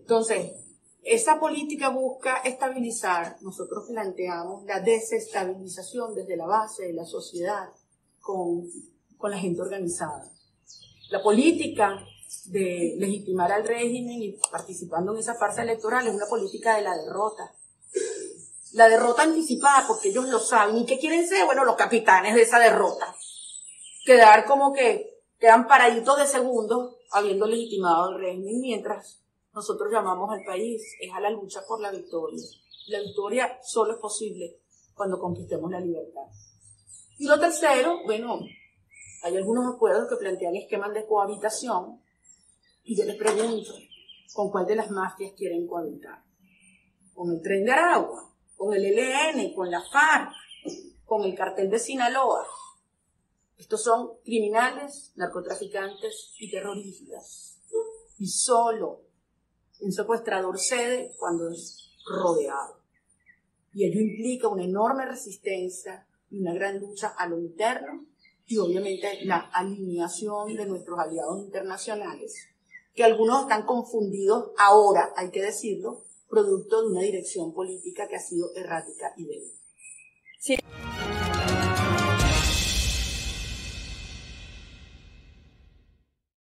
Entonces, esa política busca estabilizar, nosotros planteamos la desestabilización desde la base de la sociedad con la gente organizada. La política de legitimar al régimen y participando en esa farsa electoral es una política de la derrota. La derrota anticipada, porque ellos lo saben. ¿Y qué quieren ser? Bueno, los capitanes de esa derrota. Quedar como que quedan paraditos de segundos habiendo legitimado el régimen, mientras nosotros llamamos al país es a la lucha por la victoria. La victoria solo es posible cuando conquistemos la libertad. Y lo tercero, bueno, hay algunos acuerdos que plantean esquemas de cohabitación y yo les pregunto, ¿con cuál de las mafias quieren cohabitar? ¿Con el Tren de Aragua? ¿Con el ELN? ¿Con la FARC? ¿Con el cartel de Sinaloa? Estos son criminales, narcotraficantes y terroristas. Y solo un secuestrador cede cuando es rodeado. Y ello implica una enorme resistencia y una gran lucha a lo interno y obviamente la alineación de nuestros aliados internacionales, que algunos están confundidos ahora, hay que decirlo, producto de una dirección política que ha sido errática y débil. Sí.